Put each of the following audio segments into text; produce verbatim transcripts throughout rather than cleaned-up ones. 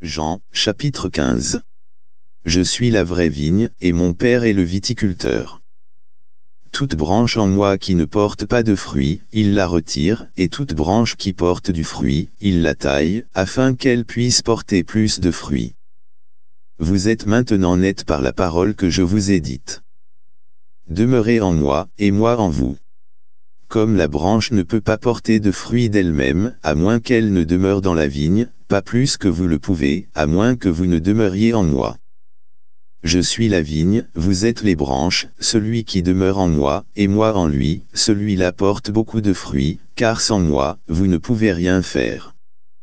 Jean, chapitre quinze. Je suis la vraie vigne, et mon Père est le viticulteur. Toute branche en moi qui ne porte pas de fruit, il la retire, et toute branche qui porte du fruit, il la taille, afin qu'elle puisse porter plus de fruits. Vous êtes maintenant nets par la parole que je vous ai dite. Demeurez en moi, et moi en vous. Comme la branche ne peut pas porter de fruits d'elle-même, à moins qu'elle ne demeure dans la vigne, pas plus que vous le pouvez, à moins que vous ne demeuriez en moi. Je suis la vigne, vous êtes les branches, celui qui demeure en moi, et moi en lui, celui-là porte beaucoup de fruits, car sans moi, vous ne pouvez rien faire.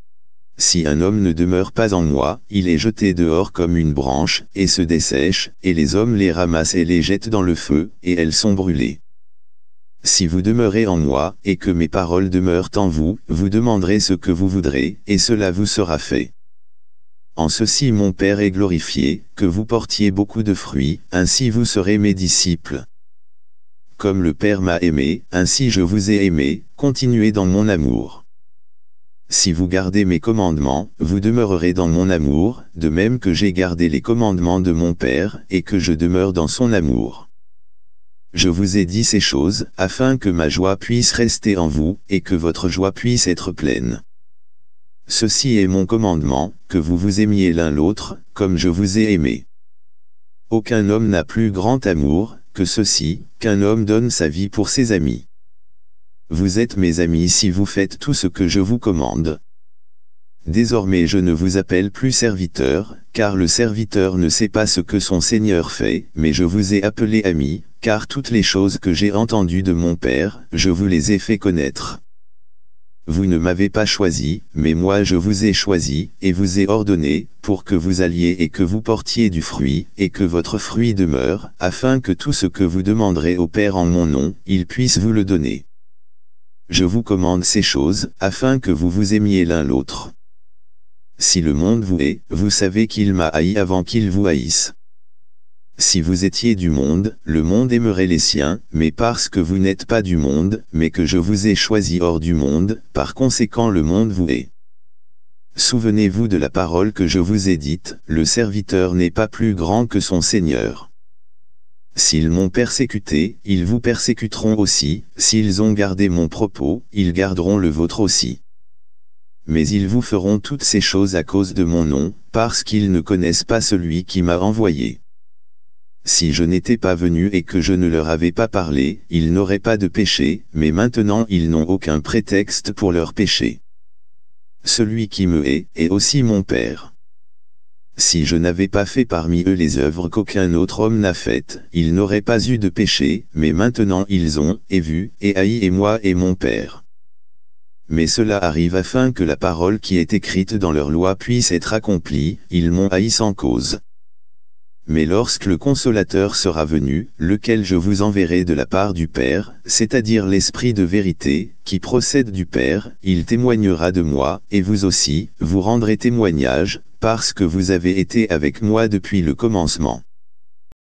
Si un homme ne demeure pas en moi, il est jeté dehors comme une branche, et se dessèche, et les hommes les ramassent et les jettent dans le feu, et elles sont brûlées. Si vous demeurez en moi, et que mes paroles demeurent en vous, vous demanderez ce que vous voudrez, et cela vous sera fait. En ceci mon Père est glorifié, que vous portiez beaucoup de fruits, ainsi vous serez mes disciples. Comme le Père m'a aimé, ainsi je vous ai aimé, continuez dans mon amour. Si vous gardez mes commandements, vous demeurerez dans mon amour, de même que j'ai gardé les commandements de mon Père, et que je demeure dans son amour. Je vous ai dit ces choses, afin que ma joie puisse rester en vous, et que votre joie puisse être pleine. Ceci est mon commandement, que vous vous aimiez l'un l'autre, comme je vous ai aimé. Aucun homme n'a plus grand amour, que ceci, qu'un homme donne sa vie pour ses amis. Vous êtes mes amis si vous faites tout ce que je vous commande. Désormais je ne vous appelle plus serviteur, car le serviteur ne sait pas ce que son Seigneur fait, mais je vous ai appelé ami, car toutes les choses que j'ai entendues de mon Père, je vous les ai fait connaître. Vous ne m'avez pas choisi, mais moi je vous ai choisi, et vous ai ordonné, pour que vous alliez et que vous portiez du fruit, et que votre fruit demeure, afin que tout ce que vous demanderez au Père en mon nom, il puisse vous le donner. Je vous commande ces choses, afin que vous vous aimiez l'un l'autre. Si le monde vous hait, vous savez qu'il m'a haï avant qu'il vous haïsse. Si vous étiez du monde, le monde aimerait les siens, mais parce que vous n'êtes pas du monde, mais que je vous ai choisi hors du monde, par conséquent le monde vous hait. Souvenez-vous de la parole que je vous ai dite, le serviteur n'est pas plus grand que son Seigneur. S'ils m'ont persécuté, ils vous persécuteront aussi, s'ils ont gardé mon propos, ils garderont le vôtre aussi. Mais ils vous feront toutes ces choses à cause de mon nom, parce qu'ils ne connaissent pas celui qui m'a envoyé. Si je n'étais pas venu et que je ne leur avais pas parlé, ils n'auraient pas de péché, mais maintenant ils n'ont aucun prétexte pour leur péché. Celui qui me hait, est aussi mon Père. Si je n'avais pas fait parmi eux les œuvres qu'aucun autre homme n'a faites, ils n'auraient pas eu de péché, mais maintenant ils ont, et vu, et haï et moi et mon Père. Mais cela arrive afin que la parole qui est écrite dans leur loi puisse être accomplie, ils m'ont haï sans cause. Mais lorsque le Consolateur sera venu, lequel je vous enverrai de la part du Père, c'est-à-dire l'Esprit de vérité, qui procède du Père, il témoignera de moi, et vous aussi, vous rendrez témoignage, parce que vous avez été avec moi depuis le commencement.